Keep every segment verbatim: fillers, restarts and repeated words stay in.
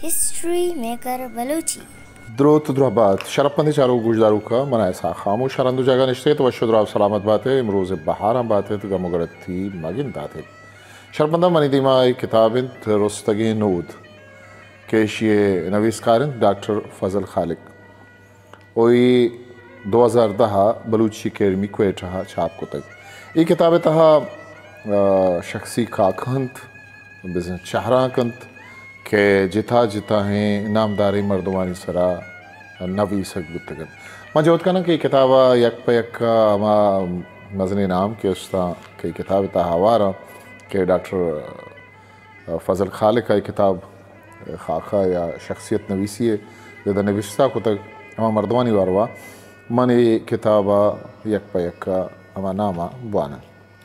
History Maker Baluchi. درود دربات شرپنده چارو گوشدارو که من ایسا خاموش شرندو جگه نشته تو شد راو سلامت باته امروز بهارم باته تو گمگرتی مگین داته شرپنده منی دیمای کتابین رستگی نود کشی نویسکارن دکتر فضل خالق اوی دو हज़ार दह Balochi academy Quetta छाप को तक ये किताबें तहा शख्सी काकंत बिजनेस शहराकंत के जिता जिता हैं नामदारी मर्दवानी सरा नवी सकबुतगन मैं जोत का ना कि किताबा यक पे यक अमा मजनी नाम के उसता कि किताबें तहा हवारा के डॉक्टर फजल खालिक का किताब खाका या शख्सियत नवीसी है जदा नविश्ता को तक अमा मर्दवानी वारवा मनी किताबा यक पे यक अमा नामा बुआना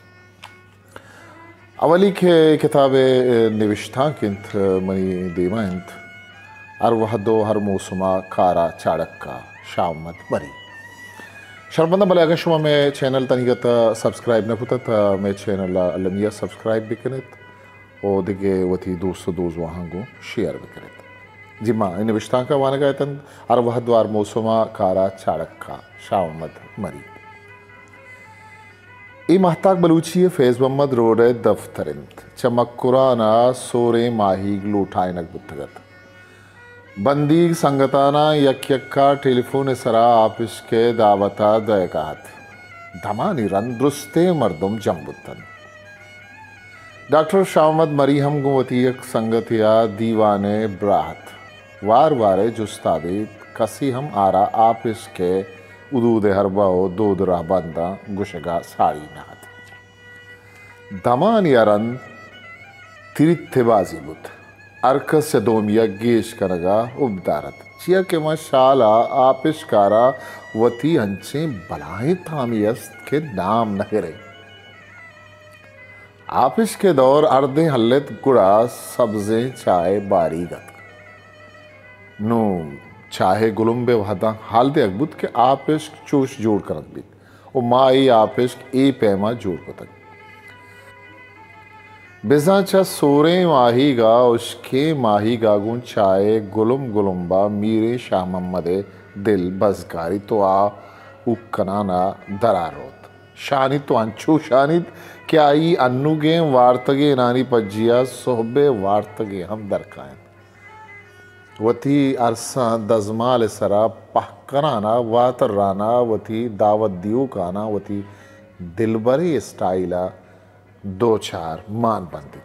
अवली के किताबे निविष्ठा किंत मनी दीमांत अर वह दो हर मौसमा कारा चाड़क का शामत मरी शर्मंदा भले अगर शुमा में चैनल तनिगत सब्सक्राइब न पुता था मैं चैनल अलमिया सब्सक्राइब भी करें और दिगे वती दोस्तों दोस्त वहाँ को शेयर भी करें जी माँ इन निविष्ठा का वाना गए तन अर वह द्वार मौसमा कारा चाड़क का शामत मरी ई महताक बलूची फैज मोहम्मद रोड दफ्तरिंत चमक्कुराना सोरे माही लूठाइनक बुद्धगत बंदी संगताना यक यक्का टेलीफोन सरा आपिस के दावता दयकात धमानी रंद्रुस्ते मर्दुम जम्बुतन डॉक्टर शामद मरी हम गुवती एक संगतिया दीवाने ब्राहत वार वारे जुस्ताबी कसी हम आरा आपिस के उदूद हरबाओ दूध रह बंदा गुशगा साड़ी नाथ दमान यारन तिरित्तेबाजी बुत अरकस से दोम यज्ञेश करगा उबदारत चिया के मशाला आपिशकारा वती अंचे बलाएं थामियस्त के नाम नहरे आपिश के दौर अर्दे हल्लत गुड़ा सब्जे चाय बारीगत नो चाहे गुलुम्बे वहदा हाल दे अकबुत के आपिश चूश जोड़ करत भी ओ माई आपिश ए पैमा जोड़ को तक बिजाचा सोरे माहीगा उसके माहीगा गुन चाहे गुलुम गुलुम्बा मीरे शाह मोहम्मदे दिल बसगारी तो आ उकनाना दरारोत शानी तो अंचू शानित क्या ई अन्नुगे वार्तगे नानी पज्जिया सोहबे वार्तगे हम दरकाएं वती अरसा दजमाल सरा पहकराना वातराना वती दावत दियो काना वती दिलबरी स्टाइला दो चार मान बंदी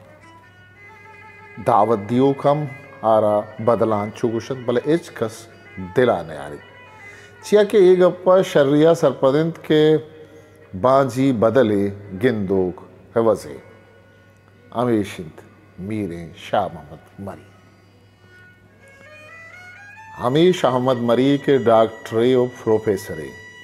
दावत दियो कम आरा बदलान चुगुशत भले एच कस दिलाने आरी चिया के एक अप्पा शर्रिया सरपदिंत के बाजी बदले गिंदोक हवजे अमेशिंत मीरे शाह मोहम्मद मरी हमीश अहमद मरी के डॉक्टरे और प्रोफेसरे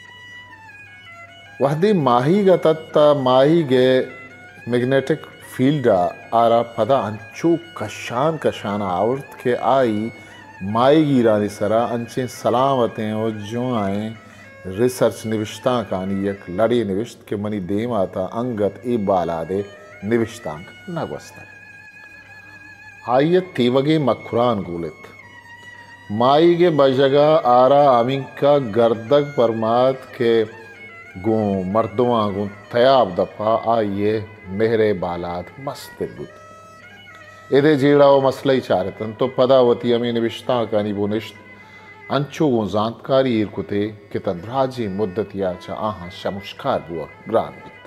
वहदी माही गत्ता माही गे मैग्नेटिक फील्ड आरा पदा अंचो कशान कशान आवर्त के आई माई गिरानी सरा अंचे सलामतें और जो आए रिसर्च निविष्टा कानी एक लड़ी निविष्ट के मनी देम आता अंगत ई बाला दे निविष्टांक नगवस्ता आइए तीवगे मखुरान गुलित माई के बजगा आरा अमिका गर्दक परमात के गो मर्दवा गो तयाब दफा आइए मेहरे बालात मस्त बुत एदे जीड़ाओ मसले चारतन तो पदावती अमी निविष्टा कानी बुनिश्त अंचो गो जानकारी इरकुते कितन राजी मुद्दत याचा आहा शमुष्कार बुआ ग्रान बित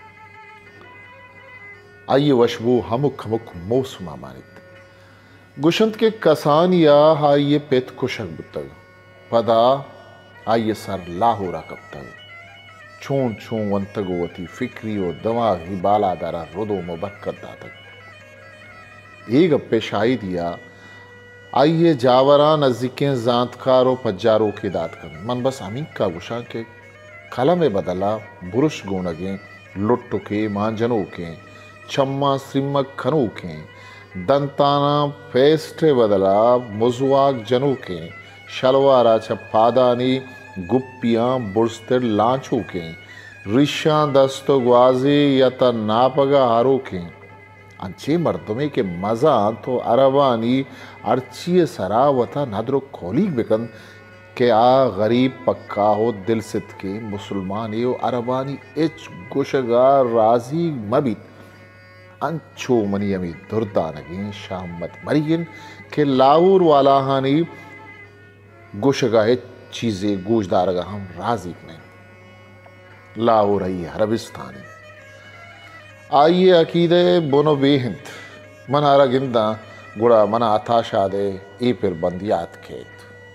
आइए वशबू हमुक हमुक मौसमा मानित गुशंत के कसान या हाइये पेत कुशक बुतग पदा आइये सर लाहौरा कब तक छूं छूं वंतगोवती फिक्री और दमाग ही बाला दारा रोदो मुबक्कत दातक एक अप्पे शाही दिया आइये जावरा नजदीकें जांतकारों पज्जारों की दात कर मन बस अमीक का गुशा के कलम में बदला बुरुश गोनगे लुट्टो के मांजनों के चम्मा श्रीमक खनों के दंताना फेस्टे बदला मुजवाक जनू के शलवारा छपादानी गुप्पियां बुर्स्तिर लांचू के रिशा दस्तो ग्वाजी यता नापगा हारो के अंचे मर्दमे के मजा तो अरबानी अर्ची सरावता नदरो खोलीग बिकन के आ गरीब पक्का हो दिल सित के मुसलमान यो अरबानी एच गुशगा राजी मबित अंचो मनी अमी दुर्दा नगी शामत मरियन के लाहौर वाला हानी गुशगा है चीजें गोशदारगा हम राजी नहीं लाहौर है अरबिस्तानी आइए अकीदे बोनो बेहिंत मनारा गिंदा गुड़ा मना अथाशादे ए फिर बंदियात खेत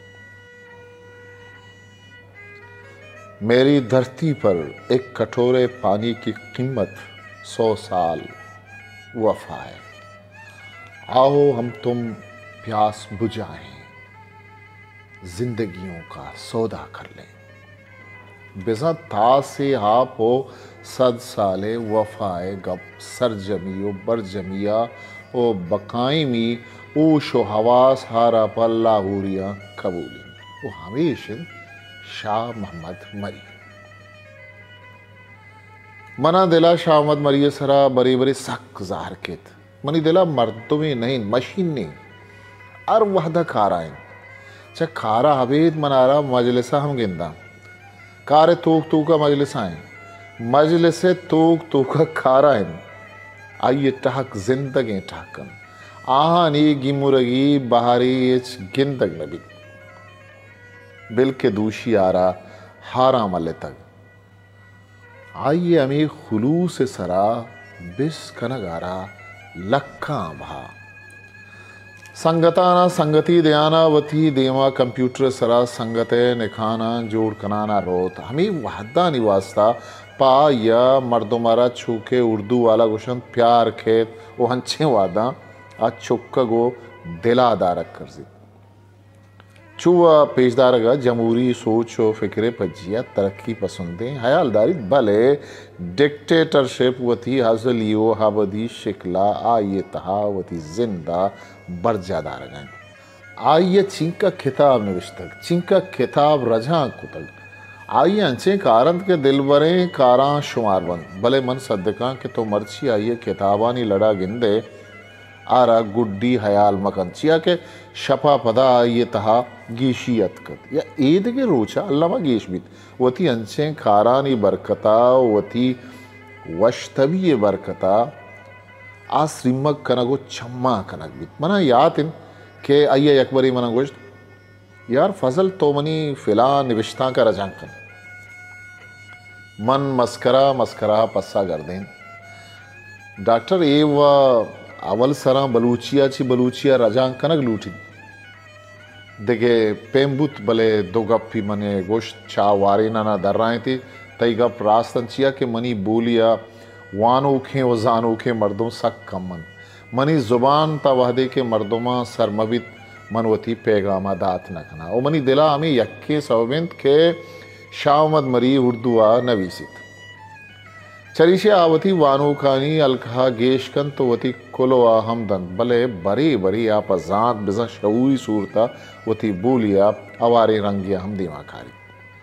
मेरी धरती पर एक कटोरे पानी की कीमत सौ साल वफा है। आओ हम तुम प्यास बुझाएं, जिंदगियों का सौदा कर लें। बिजा ता से आप हो सद साले वफाए गप सर जमियो बर जमिया ओ बकायमी ओ शो हवास हारा पल्ला हुरिया कबूली वो हमेशा शाह मोहम्मद मरी मना दिला शाह मोहम्मद मरी सरा बरी बरी सक जार केत मनी दिला मर्दुमे नहीं मशीन नहीं अर वहदा खाराइन चा खारा हवेद मनारा मजलिसा हम गिंदा कारे तोक तोका मजलिसाएं मजलिसे तोक तोका खाराइन आइए टहक जिंदगी टहकन आहानी गिमुरगी बहारी एच गिंदग नबी बिल के दूशी आरा हारा मल्ले तक आइए अमी खुलूस सरा बिस कनगारा लक्का भा संगताना संगति दयाना वती देवा कंप्यूटर सरा संगते निखाना जोड़ कनाना रोत हमें वहदा निवासता पा या मर्दुमारा छूके उर्दू वाला गुशन प्यार खेत वो हंचे वादा आज चुक्का गो दिला दारक कर सी चुआ पेशदारगा जमहूरी सोच व फिक्रे पजिया तरक्की पसंदे हयालदारी भले डिक्टेटरशिप वती हाजलियो हाबदी शिकला आइए तहावती जिंदा बरजादारगन आइए चिंका खिताब निविष्टक चिंका खिताब रजा कुतक आइए अंचे कारंत के दिल बरे कारा शुमार बंद भले मन सदका के तो मर्ची आइए किताबानी लड़ा गिंदे आरा गुड्डी हयाल मकन चिया के शपा पदा ये तहा गीशियत कत या ईद के रोचा अल्लामा गेशबित वती अंचे खारानी बरकता वती वशतबी बरकता आ श्रीमक कनगो छम्मा कनक बित मना यातिन के आइए अकबरी मना गोश्त यार फजल तो मनी फिला निविश्ता का रजांकन मन मस्करा मस्करा पस्सा कर दें डॉक्टर ए व अवल सरा बलूचिया ची बलूचिया रजांग कनक लूटी देखे पेम्बुत भले दो गप्पी मने गोश्त चा वारे ना ना दर रहे थे तई गप रास्तन चिया के मनी बोलिया वानो खे वजानो के मर्दों सक कमन मनी जुबान ता वहदे के मर्दोमा सरमबित मनवती पैगामा दात न कना ओ मनी दिला हमें यक्के सवबिंत के शाहमद मरी उर्दुआ नवीसित चरीशे आवती वानो खानी अलखा गेशकन तो वती कुलोआ हमदन भले बरी बरी आप जात बिजा शऊरी सूरता वती बोलिया अवारे रंगिया हम दिमा खारी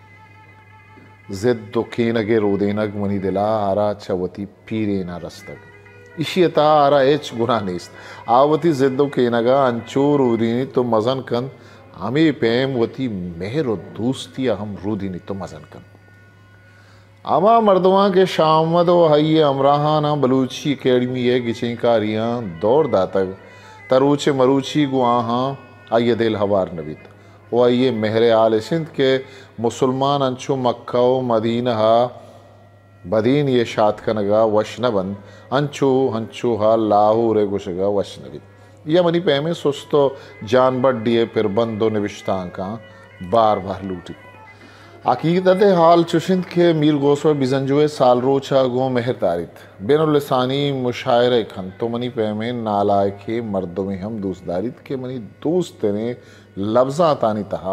जिद तो केनगे रोदेनग मनी दिला आरा चवती पीरे ना रस्तग इशियता आरा एच गुना नेस्त आवती जिद्दो केनगा अंचो रोदीनी तो मजन कन हमें पेम वती मेहर दोस्ती हम रोदीनी तो मजन कन आमा मर्दवा के शामद व हये अमराहाना बलूची अकेडमी है गिचिंकारियाँ दौड़ दातक तरूचे मरूची गुआहा आइए दिल हवार नबीत वो आइए महरे आल सिंध के मुसलमान अंचो मक्का व मदीना बदीन ये शात कनगा वशनबन अंचो हंचो हा लाहौर गुशगा वशनबीत यह मनी पैमे सुस्तो जान बड्डिए फिर बंदो निविश्ता का बार बार लूटी अकीदत हाल चुशिंद के मीर गोसो बिजंजुए साल रोचा गो मेहर तारित बेनुलसानी मुशायरे खन तो मनी पैमे नालाय के मर्दों में हम दोस्तदारित के मनी दोस्त ने लफ्जा तानी तहा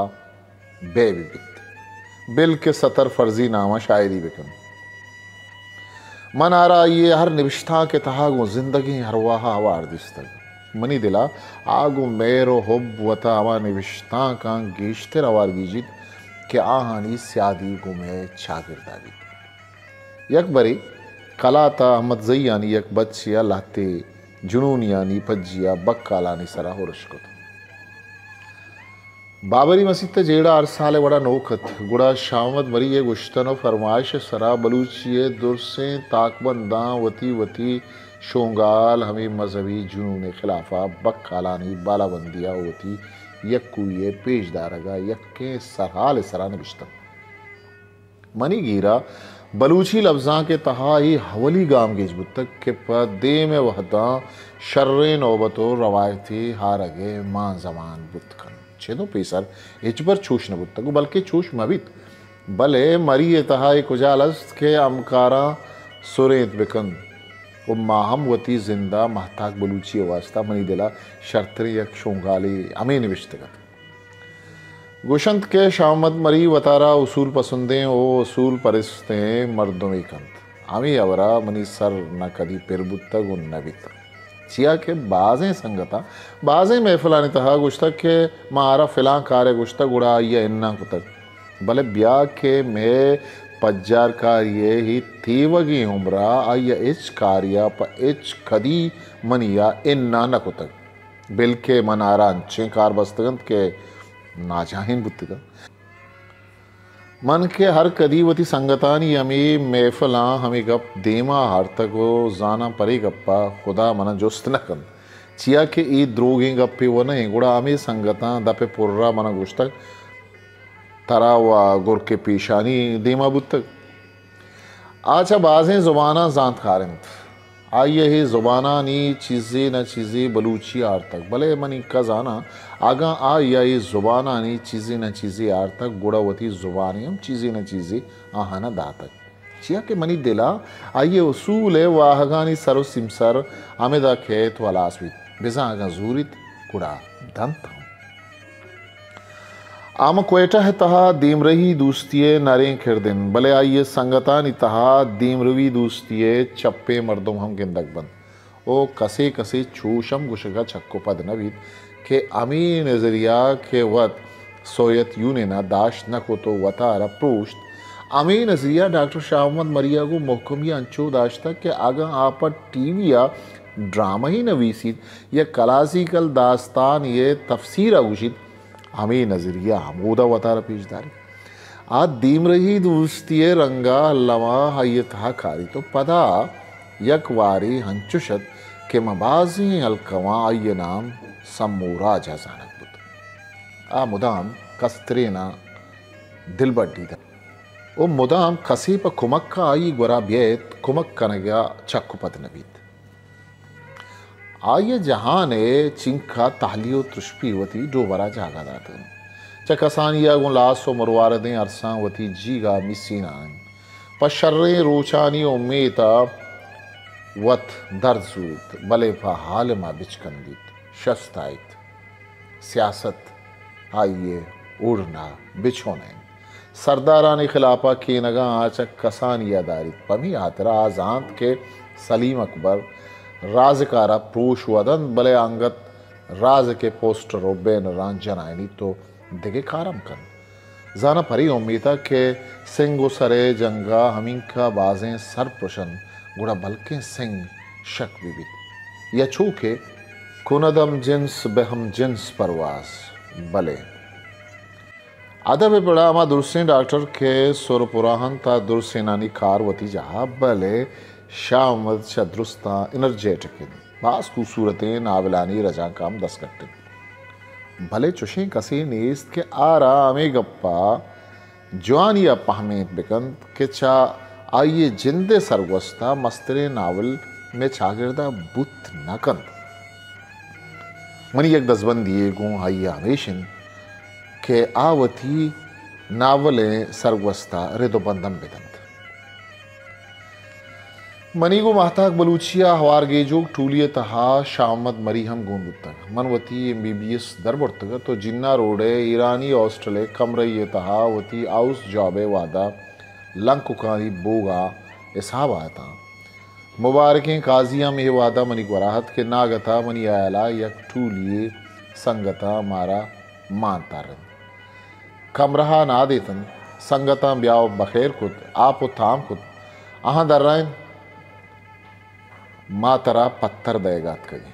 बेबित बिल के सतर फर्जी नामा शायरी बिकन मन आ रहा ये हर निविष्ठा के तहा गो जिंदगी हर वाहा हवार दिस्तग मनी दिला आगो मेरो हुब वता आवा निविष्ठा का गेश्तर अवार गीजित के आहानी स्यादी गुमे छागिरदारी यक बरी कलाता अहमद जैयानी यक बच्चिया लाते जुनूनियानी पज्जिया बक्कालानी सरा हो रशकुत बाबरी मस्जिद जेड़ा अरसाले बड़ा नोखत गुड़ा शामद मरी ये गुश्तन फरमाइश सरा बलूचिए दुरसे ताकबंदा वती वती शोंगाल हमें मजहबी जुनून खिलाफा बक्कालानी बालाबंदिया होती यक्कुए पेशदारगा यक्के सरहाल सरा नबिश्तम मनी गिरा बलूची लफ्ज़ा के तहा ही हवली गाम गेज बुतक के पदे में वहदा शर्रे नौबतो रवायती हारगे मां जमान बुतकन छेदो पेसर इचबर छूश न बुतक बल्कि छूश मबित भले मरी तहा एक उजालस के अमकारा सुरेत बिकन वो माहम वती जिंदा महताक बलूची वास्ता मनी दिला शर्तरी यक शोंगाली अमी निविष्टगत गुशंत के शामद मरी वतारा उसूल पसंदे ओ उसूल परिस्ते मर्दों में कंत आमी अवरा मनी सर न कदी पिरबुत्ता गुन नबित चिया के बाजें संगता बाजें महफिलानी तहा गुश्तक के मारा फिलां कार्य गुश्तक उड़ा या इन्ना कुतक भले ब्याह के में पज्जार कार्य ही तीवगी उम्रा आया इच कार्य प इच कदी मनिया इन्ना न कुतक बिल के मनारा अंचे कार बस्तगंत के नाजाहिन बुत्तिका मन के हर कदी वती संगतानी हमें महफला हमें गप देमा हर तक वो जाना परे गप्पा खुदा मना जोस्त न कन चिया के ई द्रोगी गप्पे वो नहीं गुड़ा हमें संगता दपे पुर्रा मना गुश्तक तरा व गुर के पेशानी देमा बुत्तक आचा बाजें जुबाना जांत खारिंत आइए ही जुबाना नी चीज़ें न चीज़ें बलूची आर तक भले मनी का जाना आगा आ या ये जुबाना नी चीज़ें न चीज़ें आर तक गुड़ावती जुबानी हम चीज़ें न चीज़ें आहाना दा तक चिया के मनी दिला आइए उसूल है वाहगानी सरो सिमसर आमेदा खेत वालासवित बिजा आगा जूरित गुड़ा दंत आम कोयटा है तहा दीमरही दूस्तिये नरें खिरदिन भले आइए संगतानी तहा दीमरवी दूस्तिये चप्पे मर्दों हम गिंदक बंद ओ कसे कसे छूशम गुशगा छक्को पद नवीद के अमी नजरिया के वत सोयत यूने ना दाश न को तो वतारा प्रोष्ट अमी नजरिया डॉक्टर शाह मोहम्मद मरिया को मोहकमिया अंचो दाश्ता के आगा आपा टीविया ड्रामा ही नवीसीद या क्लासिकल दास्तान ये तफसीर अगुशित हमें नजरिया हमूदा वतारा पेशदारी आ दीम रही दूस्तिये रंगा लवा हयता खारी तो पदा यकवारी हंचुशत के मबाजी अलकवा आये नाम सम्मूरा जजानक बुत आ मुदाम कस्तरेना दिल बड्डी दा ओ मुदाम कसी प कुमक्का आई गुरा बेत कुमक कनगा चक्कुपत नबीत आइए जहां ने चिंका तालियो तुष्पी वती डोबरा जागा दातन चकसानिया गुन लासो मरवारदे अरसा वती जीगा मिसीनान पशर्रे रोचानी उम्मीता वत दर्द सूरत भले हाल मा बिचकंदित शस्ताइत सियासत आइए उड़ना बिछोने सरदारानी खिलाफा की नगा आचक कसानिया दारित पमी आतरा आजांत के सलीम अकबर राजकारा प्रोश वदन भले अंगत राज के पोस्टर बेन जनायनी तो दिगे कारम कन जाना परी उम्मीदा के सिंगो सरे जंगा हमिंका बाजें सर प्रशन गुड़ा बल्कि सिंह शक विविध या छूके कुनदम जिन्स बेहम जिन्स परवास भले अदब बड़ा मा दुरसे डॉक्टर के सुरपुराहन ता दुरसेनानी कारवती जहा भले शामद शद्रुस्ता एनर्जेटिक बास खूबसूरतें नावलानी रजा काम दस कट्टे भले चुशे कसे नेस्त के आरा अमे गप्पा जवानिया पहमेत बिकंत के चा आइए जिंदे सरगोस्ता मस्तरे नावल में छागिरदा बुत नकंत मनी एक दसबंदी गो आइए हमेशन के आवती नावले सरगोस्ता रिदो बंदम बिकंत मनी को महताक बलूचिया हवार गेजोग टूलिय तहा शामद मरी हम गोंद तक मनवती एम बी बी एस दरबर्तग तो जिन्ना रोडे ईरानी ऑस्ट्रेले कमरई तहा वती आउस जॉबे वादा लंकुकारी बोगा इसहाब आता मुबारकें काजिया में वादा मनी वराहत के नागता मनी आयला यक टूलिए संगता मारा मानता रन कमरहा ना देतन संगता ब्याव बखेर खुद आप थाम खुद अहाँ दर्राइन मा तरा पत्थर दयगात कगे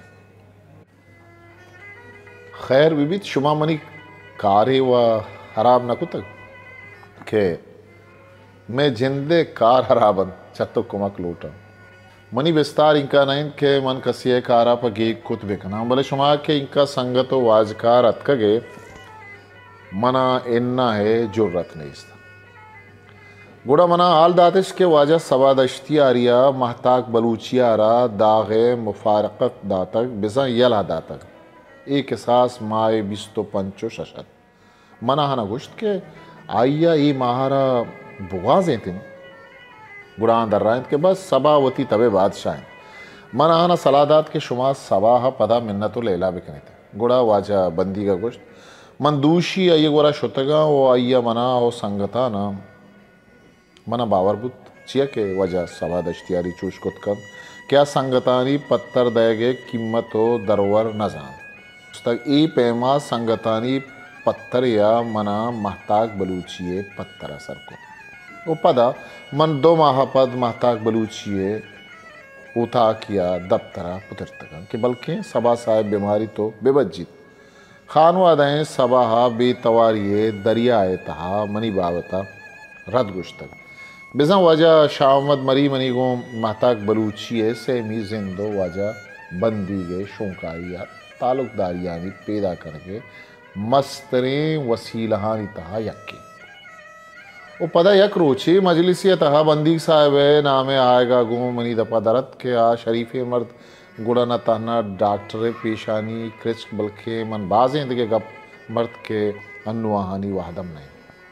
खैर विविध शुमा मनी कारे व हराब नकुत के मैं जिंदे कार हराबन चत्तो कुमक लूटा मनी विस्तार इंका नहीं के मन कसिए कारा पर गे कुत बेकना बोले शुमा के इंका संगतो वाजकार अतकगे मना इन्ना है जुर्रत नहीं इसता गुड़ा मना आल दातिश के वाजा सवादश्ती आरिया महताक बलूचियारा दागे मुफारकत दातक बिजा यला दातक एक एहसास माए बिस्तो पंचो शशत मना हना गुश्त के आइया ई महारा बुगाजें तिन गुड़ान दर रहा के बस सबावती तबे बादशाह मना हना सलादात के शुमा सबाह पदा मिन्नतो लेला बिकने थे गुड़ा वाजा बंदी का गुश्त मंदूशी आइए गोरा शुतगा वो आइया मना ओ संगता ना मना बावरबुत चिया के वजह सवाद अश्तियारी चूश कुत कर क्या संगतानी पत्थर दयगे कीमत हो दरवर न जान तक ई पैमा संगतानी पत्थर या मना महताक बलूचिए पत्थर असर को वो पदा मन दो माह पद महताक बलूचिए उता किया दफ्तरा पुतरतगन के बल्कि सबा साहेब बीमारी तो बेबज्जित खानवादें सबाहा बेतवारिये दरियाए तहा मनी बावता रद गुश्तक बिजा वजह शामद मरी मनी गो महताक बलूचिए से मी जिंदो वजह बंदी गए शोकारिया ताल्लुकदारियानी पैदा करके मस्तरें वसीलहानी तहा यक्के वो पदा यक रोचे मजलिसी तहा बंदी साहब नामे आएगा गो मनी दपा दरत के आ शरीफे मर्द गुड़ा न तहना डॉक्टर पेशानी क्रिच बल्कि मन बाजें दिखे गप मर्द के अन्नुआहानी वाहदम नहीं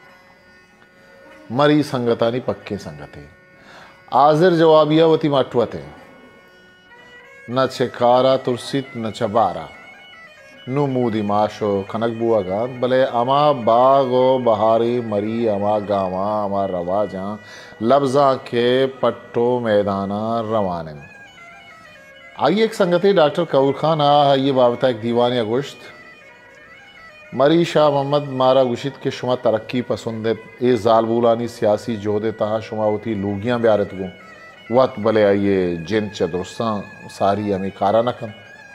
मरी संगतानी पक्के संगते आजिर जवाबिया वती माटवते न छेकारा तुरसित न चबारा नु मूदी माशो खनक बुआ गान भले अमा बागो बहारी मरी अमा गावा अमा रवाजा लफ्जा के पट्टो मैदाना रवाने आइए एक संगति डॉक्टर कऊर खान आ ये बाबता एक दीवान या गोश्त मरी शाह मोहम्मद मारा गुशित के शुमा तरक्की पसंद ए जालबूलानी सियासी जोहदे तहा शुमा होती लूगियाँ ब्यारत गो वत भले आइए जिन चदुरसा सारी हमें कारा नखन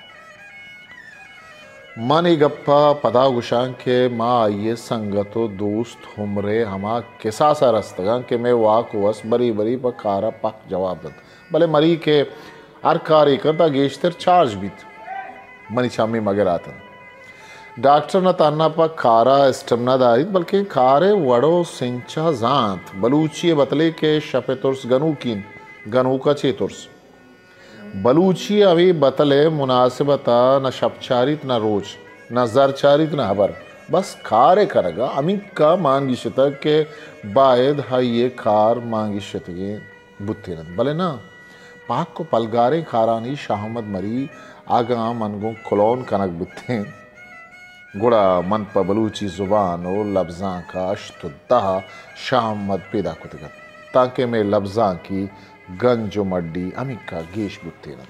मन ए गप्पा पदा गुशां के माँ आइए संगतो दोस्त हमरे हमा किसा सा रस्तगा के मैं वाक वस बरी बरी पर कारा पक जवाब दत भले मरी के हर कार्य करता गेश्तर चार्ज बीत मनी छामी मगर आता डॉक्टर न ताना पा कारा स्टमना दारित बल्कि कारे वड़ो सिंचा जांत बलूची बतले के शपे तुर्स गनू कीन गनू का चे तुर्स बलूची अभी बतले मुनासिबता न शपचारित न रोज न जरचारित न हबर बस कारे करगा अमिक का मांगी शतक के बायद हाई ये कार मांगी शतके बुत्ते भले ना पाक को पलगारे खारानी शाहमद मरी आगा मनगो कलौन कनक बुत्ते गुड़ा मन पर बलूची जुबान और लफ्ज़ा का अश्तुद्दा शाहमद पैदा कुतगत ताकि मैं लफ्ज़ा की गंजो मड्डी अमिक का गेश बुत्ते न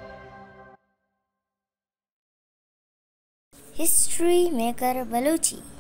हिस्ट्री मेकर बलूची।